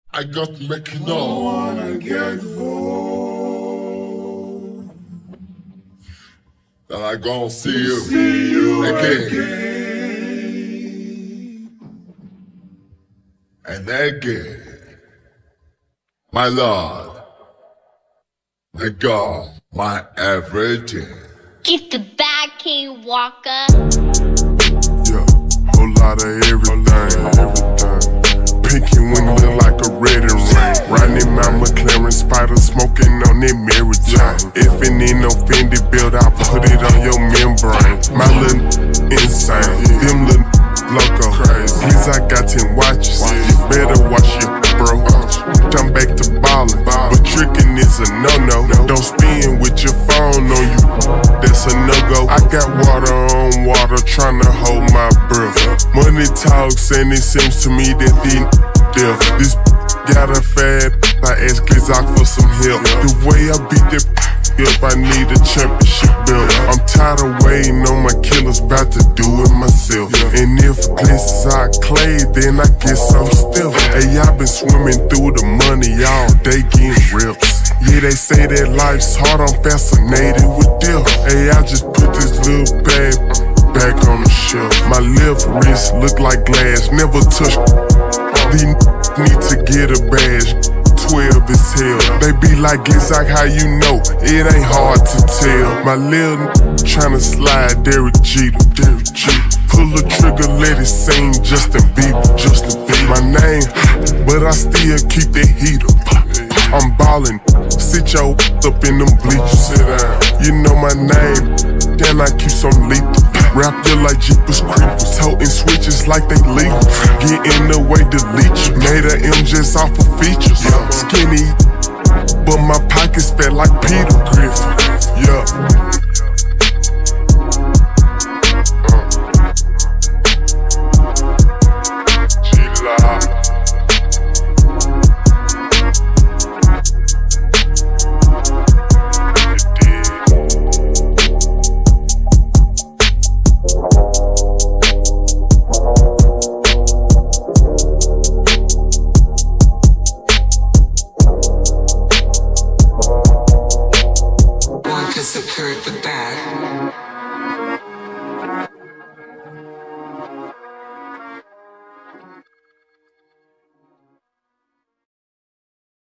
I got to make you know. I wanna get old. That I gonna see you again. And again. My Lord, my God, my everything. Get the bag, King Walker. Yeah, whole lot of everything. Pinky when it look like a red and rain. Riding in my McLaren Spider, smoking on that Mary Jane. If it ain't no Fendi build, I'll put it on your membrane. My little insane, them little loco. Please, I got 10 watches. You better watch your bro. Come back to ballin', but tricking is a no-no. Don't spin with your phone on you, that's a no-go. I got water on water, tryna hold my breath. Money talks and it seems to me that they deaf. This got a fad, I ask Glizak for some help. The way I beat that up, I need a championship belt. I'm tired of waiting on my killers, bout to do it myself. And if Glizak clay, then I guess I'm still. Hey, I been swimming through the money all day getting rips. Yeah, they say that life's hard, I'm fascinated with death. Hey, I just put this little bag back on the shelf. My left wrist look like glass, never touch. These need to get a badge. 12 is hell. They be like, Glizak, how you know? It ain't hard to tell. My lil' tryna slide Derek Jeter. Pull the trigger, let it sing Justin Bieber. My name, but I still keep that heater. I'm ballin', sit your up in them bleachers. You know my name, then I keep some lethal. Rap you like Jeepers Creepers, toting switches like they legal. Get in the way, delete you. Made a M just off of features. Skinny, but my pockets fat like Peter Griffin. Yeah. Occurred with that.